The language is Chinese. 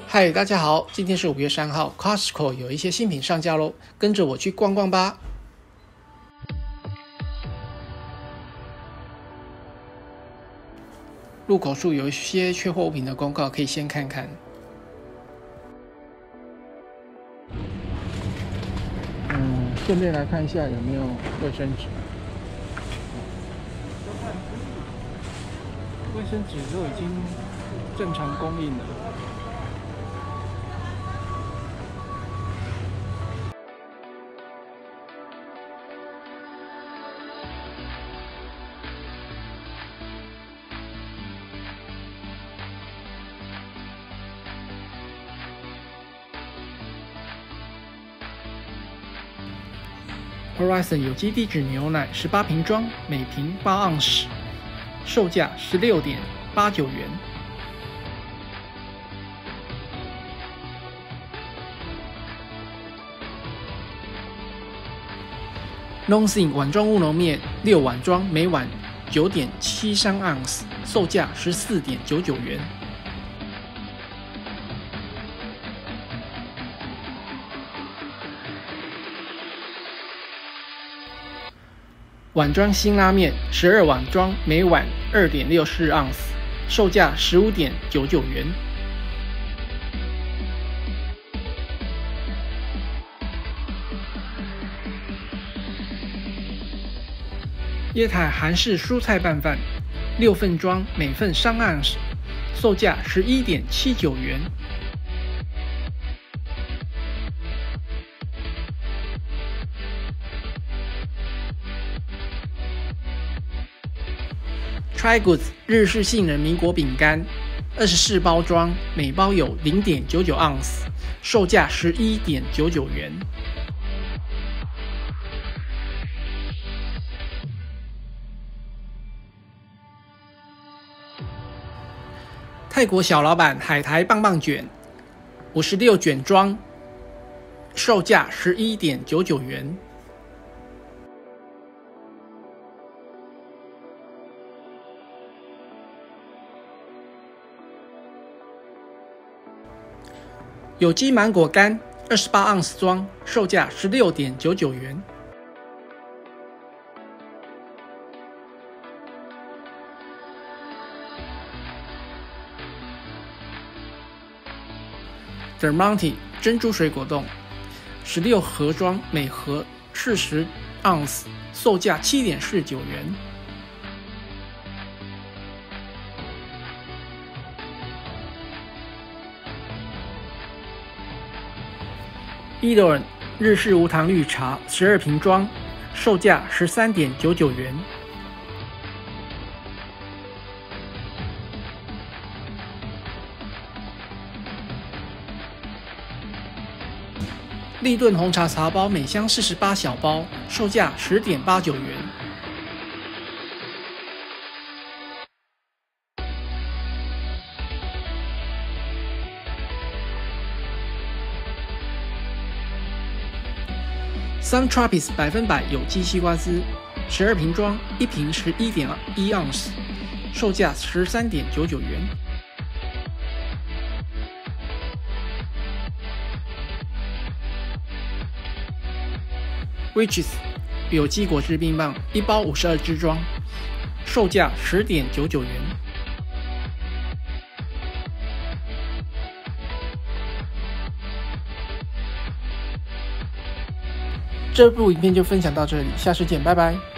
嗨，大家好，今天是5月3号 ，Costco 有一些新品上架咯，跟着我去逛逛吧。入口处有一些缺货物品的公告，可以先看看。顺便来看一下有没有卫生纸。卫生纸都已经正常供应了。Horizon 有机低脂牛奶18瓶装，每瓶8盎司，售价16.89元。Nongshim 碗装乌龙面6碗装，每碗9.73盎司，售价14.99元。碗装辛拉面12碗装，每碗2.64盎司，售价15.99元。椰台韩式蔬菜拌饭6份装，每份3盎司，售价11.79元。Try Goods 日式杏仁民国饼干24包装，每包有0.99盎司，售价11.99元。泰国小老板海苔棒棒卷56卷装，售价11.99元。有机芒果干28盎司装，售价16.99元。Del Monte 珍珠水果冻16盒装，每盒40盎司，售价7.49元。Edelon 日式无糖绿茶12瓶装，售价13.99元。立顿红茶茶包每箱48小包，售价10.89元。Sun Tropics 100%有机西瓜汁12瓶装，1瓶11.1盎司，售价13.99元。Riches 有机果汁冰棒1包52支装，售价10.99元。这部影片就分享到这里，下次见，拜拜。